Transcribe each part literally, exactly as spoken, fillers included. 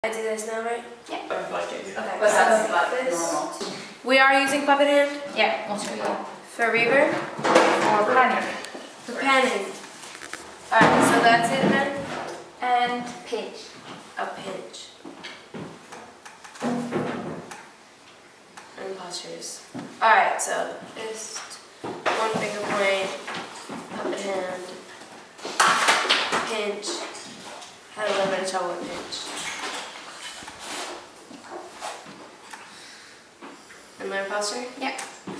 I do this now, right? Yeah. Okay, But so that's like this. normal. We are using puppet hand Yeah, we'll show you. for reverb For panning. for panning. Alright, so that's it then? And pinch. A pinch. And postures. Alright, so just one finger point, puppet hand, pinch. Had a little bit of trouble with pinch. And my posture? Yeah.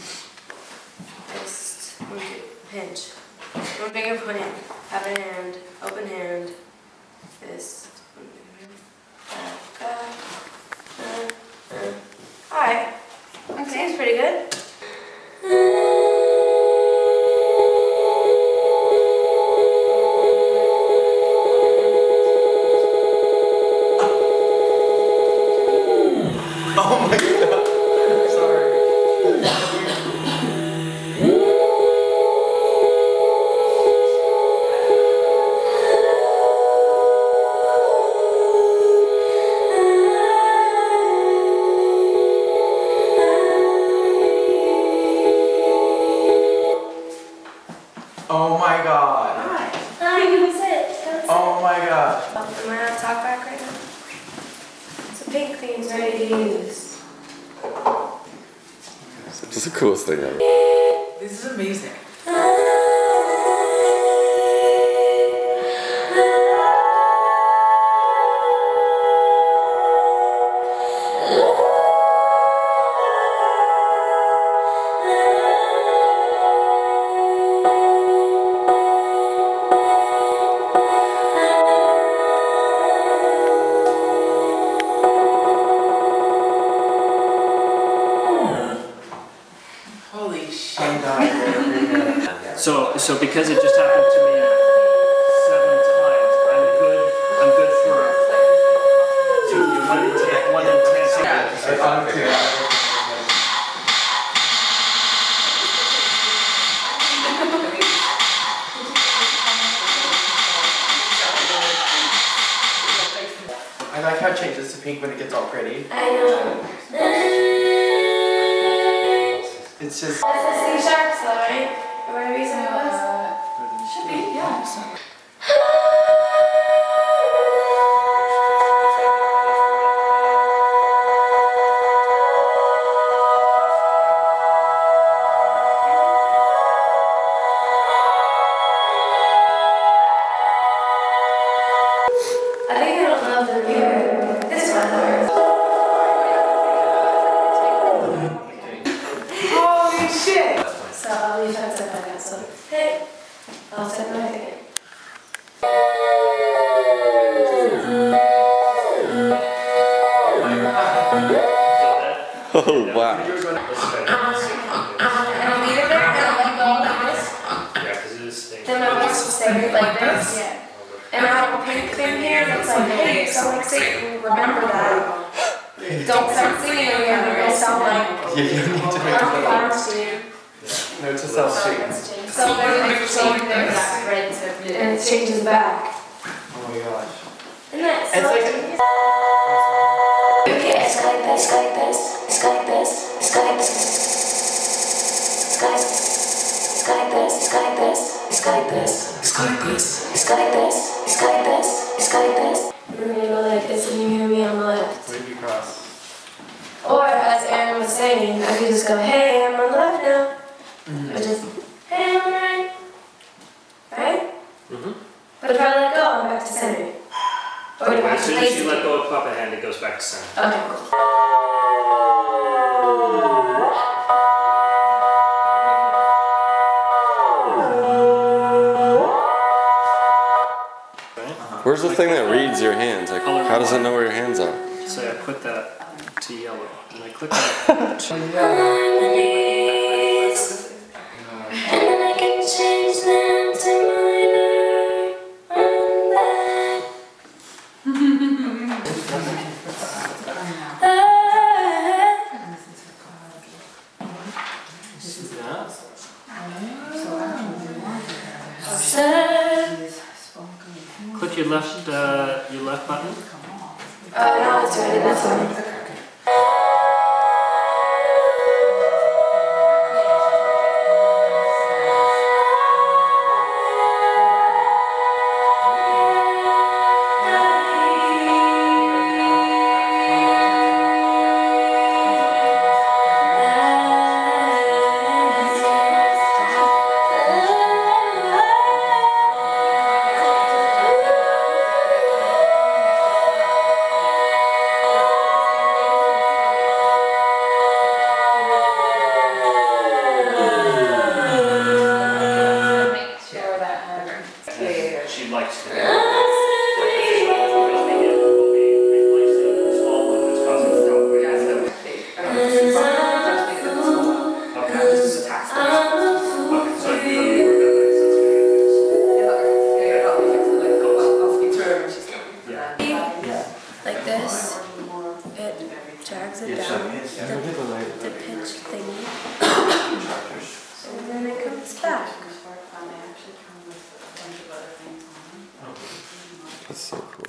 Just one fi- pinch. One finger point, puppet hand, open hand, fist. One finger point. Uh, uh, uh. Alright. Okay. Seems pretty good. Oh my god. Sorry. Oh my god. Hi. Hi, you can sit. Come sit. Oh my god. Am I on talk back right now? So pink thing's ready to use. This is the coolest thing ever. This is amazing. Holy shit. So, so because it just happened to me seven times, I'm good. I'm good for two, one in ten, one in ten seconds. I like how it changes to pink when it gets all pretty. I know. It's just. That's the C sharp slow, right? Or whatever you said it was? Should be, yeah. I think I don't love the reverb. This one works. Holy shit! So I'll leave that set like that. So, hey, I'll set my again. Oh wow. And I'll leave it there and I'll let go like this. Yeah, because it is staying. Then my voice will stay like this. Yeah. And I have a pink thing here that's like, hey, if someone sing, remember that. Don't start singing again, or it'll sound like Yeah, you need to make I'm it. farms to you. No, it's a self stream. So then you change this, and it changes back. Oh my gosh. Isn't that It's so like. okay, it's like this, it's like this, it's like this, it's like this, it's like this, it's like this, it's like this, it's like this, it's like this, it's like this, it's like this. We're gonna go like this and you hear me on the left. Where do you cross? Or as Aaron was saying, I could just go, hey, I'm on the left now. Mm-hmm. Or just, hey, I'm on the right. Right? Mm-hmm. But if I let go, I'm back to center. Or do I have As to soon as place you it? let go of puppet hand, it goes back to center. Okay, cool. Where's the thing that reads your hands? Like, how does it know where your hands are? So I put that to yellow, and I click on it. And then I can change them to minor and that. Click your left, uh, your left button. Oh, no, it's ready. That's fine. She likes to. Okay, so you don't work that way, so Like this, it drags it down, the, the pitch thingy, and then it comes back. That's so cool.